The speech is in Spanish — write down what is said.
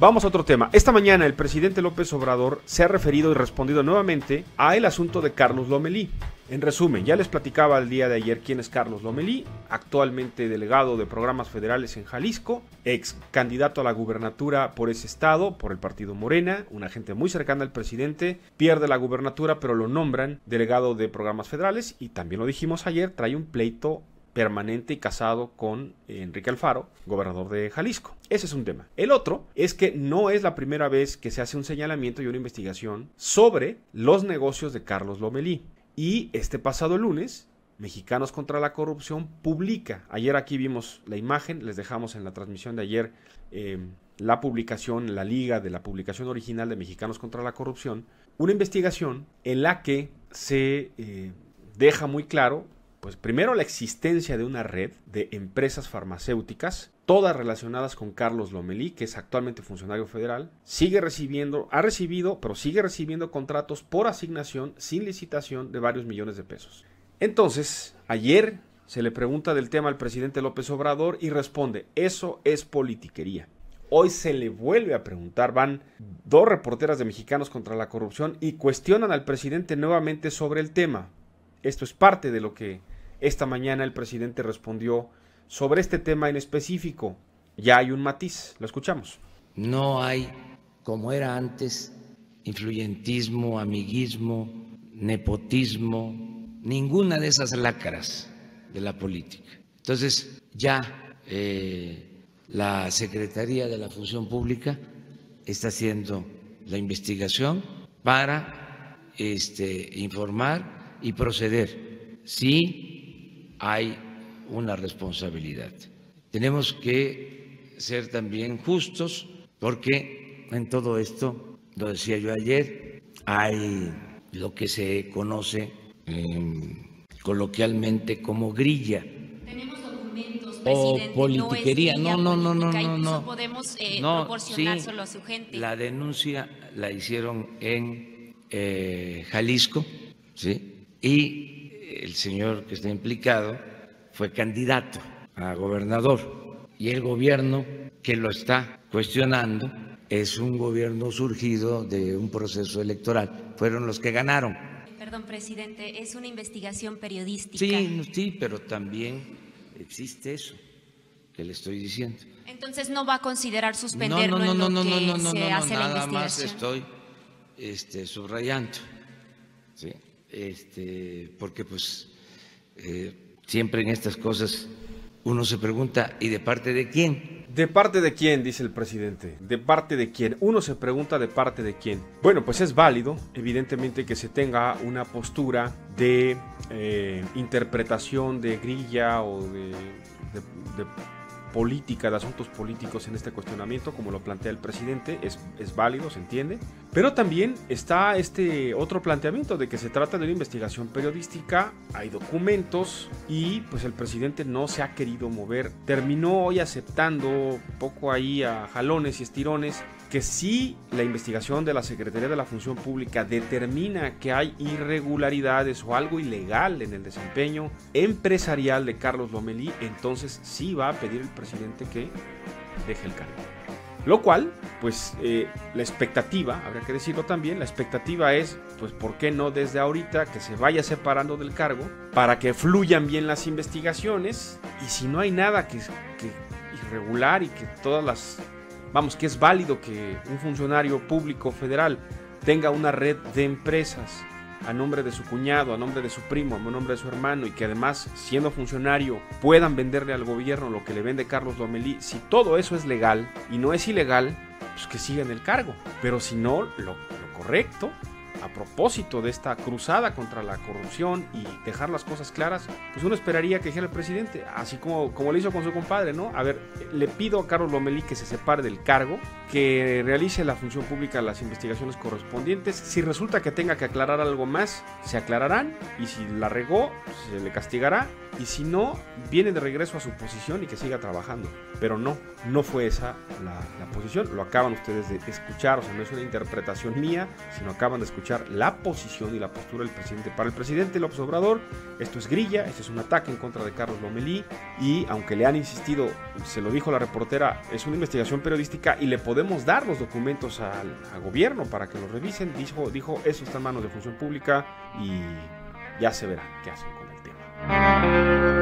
Vamos a otro tema. Esta mañana el presidente López Obrador se ha referido y respondido nuevamente a el asunto de Carlos Lomelí. En resumen, ya les platicaba el día de ayer quién es Carlos Lomelí, actualmente delegado de programas federales en Jalisco, ex candidato a la gubernatura por ese estado, por el partido Morena, una gente muy cercana al presidente, pierde la gubernatura pero lo nombran delegado de programas federales y también lo dijimos ayer, trae un pleito permanente y casado con Enrique Alfaro, gobernador de Jalisco. Ese es un tema. El otro es que no es la primera vez que se hace un señalamiento y una investigación sobre los negocios de Carlos Lomelí. Y este pasado lunes, Mexicanos contra la Corrupción publica, ayer aquí vimos la imagen, les dejamos en la transmisión de ayer la publicación, la liga de la publicación original de Mexicanos contra la Corrupción, una investigación en la que se deja muy claro, pues primero la existencia de una red de empresas farmacéuticas, todas relacionadas con Carlos Lomelí, que es actualmente funcionario federal, ha recibido, pero sigue recibiendo contratos por asignación sin licitación de varios millones de pesos. Entonces, ayer se le pregunta del tema al presidente López Obrador y responde, eso es politiquería. Hoy se le vuelve a preguntar, van dos reporteras de Mexicanos contra la Corrupción y cuestionan al presidente nuevamente sobre el tema. Esto es parte de lo que esta mañana el presidente respondió sobre este tema en específico. Ya hay un matiz, lo escuchamos. No hay, como era antes, influyentismo, amiguismo, nepotismo, ninguna de esas lacras de la política. Entonces ya la Secretaría de la Función Pública está haciendo la investigación para informar y proceder si hay una responsabilidad. Tenemos que ser también justos porque en todo esto, lo decía yo ayer, hay lo que se conoce coloquialmente como grilla. Tenemos documentos, o presidente, politiquería. No podemos proporcionárselo a su gente. La denuncia la hicieron en Jalisco, ¿sí? Y el señor que está implicado fue candidato a gobernador y el gobierno que lo está cuestionando es un gobierno surgido de un proceso electoral. Fueron los que ganaron. Perdón, presidente, es una investigación periodística. Sí, pero también existe eso que le estoy diciendo. Entonces no va a considerar suspenderlo en lo que se hace la investigación. Nada más estoy subrayando, ¿sí? Porque pues siempre en estas cosas uno se pregunta, ¿y de parte de quién? ¿De parte de quién? Dice el presidente. ¿De parte de quién? Uno se pregunta de parte de quién. Bueno, pues es válido, evidentemente, que se tenga una postura de interpretación de grilla o de política, de asuntos políticos en este cuestionamiento, como lo plantea el presidente, es válido, se entiende. Pero también está este otro planteamiento de que se trata de una investigación periodística, hay documentos y pues el presidente no se ha querido mover. Terminó hoy aceptando un poco ahí a jalones y estirones que si la investigación de la Secretaría de la Función Pública determina que hay irregularidades o algo ilegal en el desempeño empresarial de Carlos Lomelí, entonces sí va a pedir el presidente que deje el cargo. Lo cual, pues la expectativa, habría que decirlo también, la expectativa es, pues ¿por qué no desde ahorita que se vaya separando del cargo para que fluyan bien las investigaciones? Y si no hay nada que irregular y que todas las... Vamos, que es válido que un funcionario público federal tenga una red de empresas a nombre de su cuñado, a nombre de su primo, a nombre de su hermano y que además, siendo funcionario, puedan venderle al gobierno lo que le vende Carlos Lomelí. Si todo eso es legal y no es ilegal, pues que siga en el cargo. Pero si no, lo correcto, a propósito de esta cruzada contra la corrupción y dejar las cosas claras, pues uno esperaría que dijera el presidente, así como le hizo con su compadre, ¿no? A ver, le pido a Carlos Lomelí que se separe del cargo, que realice la función pública las investigaciones correspondientes. Si resulta que tenga que aclarar algo más, se aclararán, y si la regó, se le castigará, y si no, viene de regreso a su posición y que siga trabajando. Pero no fue esa la posición. Lo acaban ustedes de escuchar, o sea, no es una interpretación mía, sino acaban de escuchar la posición y la postura del presidente. Para el presidente López Obrador, esto es grilla, esto es un ataque en contra de Carlos Lomelí, y aunque le han insistido, se lo dijo la reportera, es una investigación periodística y le podemos dar los documentos al gobierno para que los revisen. Dijo, eso está en manos de Función Pública y ya se verá qué hacen con el tema.